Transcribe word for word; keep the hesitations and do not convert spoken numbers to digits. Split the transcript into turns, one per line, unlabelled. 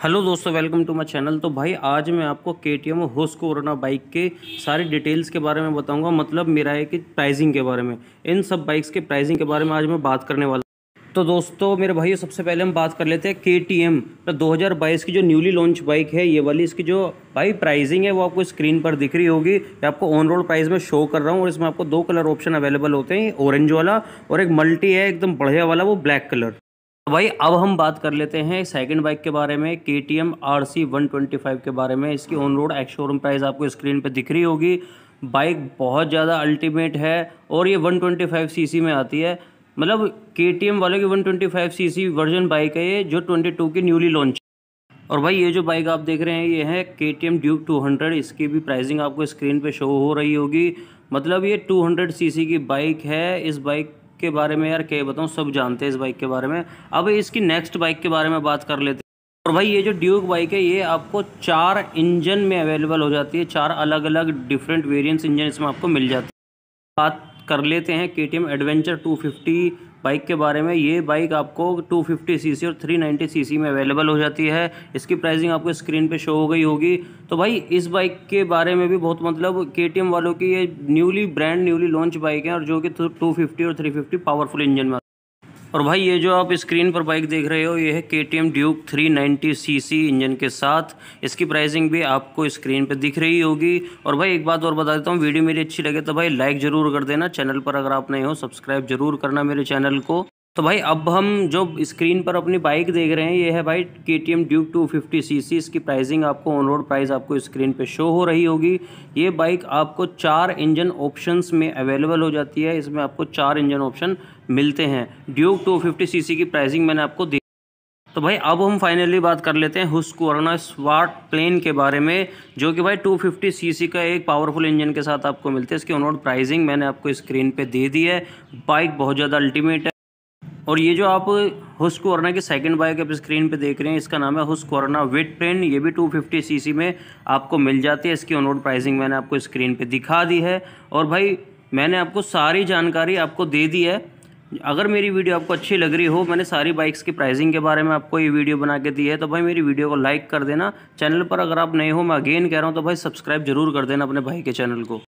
Hello दोस्तों, welcome to my channel. तो भाई आज मैं आपको केटीएम हुस्कवर्ना बाइक के सारी डिटेल्स के बारे में बताऊंगा। मतलब मेरा है कि प्राइसिंग के बारे में, इन सब बाइक्स के प्राइसिंग के बारे में आज मैं बात करने वाला हूं। तो दोस्तों मेरे भाइयों, सबसे पहले हम बात कर लेते हैं केटीएम दो हज़ार बाईस की जो न्यूली लॉन्च बाइक है, ये वाली। इसकी जो भाई प्राइसिंग है वो आपको स्क्रीन पर दिख रही होगी। मैं आपको ऑन रोड प्राइस में शो कर रहा हूँ और इसमें आपको दो कलर ऑप्शन अवेलेबल होते हैं, ऑरेंज वाला और एक मल्टी है एकदम बढ़िया वाला, वो ब्लैक कलर। भाई अब हम बात कर लेते हैं सेकंड बाइक के बारे में, K T M R C one twenty five के बारे में। इसकी on road ex showroom price आपको स्क्रीन पे दिख रही होगी। बाइक बहुत ज़्यादा अल्टीमेट है और ये वन ट्वेंटी फाइव सीसी में आती है। मतलब के टी एम वाले की one twenty five CC version bike है ये, जो ट्वेंटी टू की न्यूली लॉन्च। और भाई ये जो बाइक आप देख रहे हैं ये है K T M Duke two hundred. इसकी भी प्राइसिंग आपको स्क्रीन पे शो हो रही होगी। मतलब ये टू हंड्रेड सीसी की बाइक है। इस बाइक के बारे में यार क्या बताऊँ, सब जानते हैं इस बाइक के बारे में। अब इसकी नेक्स्ट बाइक के बारे में बात कर लेते हैं। और भाई ये जो ड्यूक बाइक है ये आपको चार इंजन में अवेलेबल हो जाती है। चार अलग अलग डिफरेंट वेरिएंट्स इंजन इसमें आपको मिल जाती है। बात कर लेते हैं K T M adventure two fifty bike के बारे में। ये बाइक आपको टू फिफ्टी सीसी और थ्री नाइंटी सीसी में अवेलेबल हो जाती है। इसकी प्राइसिंग आपको स्क्रीन पे शो हो गई होगी। तो भाई इस बाइक के बारे में भी बहुत, मतलब के टी एम वालों की ये newly brand newly launch bike है और जो कि टू फिफ्टी और थ्री फिफ्टी पावरफुल इंजन में। और भाई ये जो आप स्क्रीन पर बाइक देख रहे हो ये है K T M Duke three ninety CC engine के साथ। इसकी प्राइसिंग भी आपको स्क्रीन पे दिख रही होगी। और भाई एक बात और बता देता हूँ, वीडियो मेरी अच्छी लगे तो भाई लाइक ज़रूर कर देना। चैनल पर अगर आप नए हो सब्सक्राइब जरूर करना मेरे चैनल को। तो भाई अब हम जो स्क्रीन पर अपनी बाइक देख रहे हैं ये है भाई K T M Duke two fifty CC. इसकी प्राइसिंग आपको ऑन रोड प्राइस आपको स्क्रीन पे शो हो रही होगी। ये बाइक आपको चार इंजन ऑप्शंस में अवेलेबल हो जाती है। इसमें आपको चार इंजन ऑप्शन मिलते हैं। ड्यूक टू फिफ्टी सीसी की प्राइसिंग मैंने आपको दी। तो भाई अब हम फाइनली बात कर लेते हैं हुस्कवर्ना स्मार्ट प्लेन के बारे में, जो कि भाई टू फिफ्टी सीसी का एक पावरफुल इंजन के साथ आपको मिलते हैं। इसकी ऑन रोड प्राइसिंग मैंने आपको स्क्रीन पे दे दी है। बाइक बहुत ज़्यादा अल्टीमेट है। और ये जो आप हुस्कवर्ना की सेकंड बाइक आप स्क्रीन पे देख रहे हैं इसका नाम है हुस्कवर्ना विट प्लेन। ये भी टू फिफ्टी सीसी में आपको मिल जाती है। इसकी ऑन रोड प्राइसिंग मैंने आपको स्क्रीन पे दिखा दी है। और भाई मैंने आपको सारी जानकारी आपको दे दी है। अगर मेरी वीडियो आपको अच्छी लग रही हो, मैंने सारी बाइक्स की प्राइसिंग के बारे में आपको ये वीडियो बना के दी है, तो भाई मेरी वीडियो को लाइक कर देना। चैनल पर अगर आप नए हो, मैं अगेन कह रहा हूँ, तो भाई सब्सक्राइब जरूर कर देना अपने भाई के चैनल को।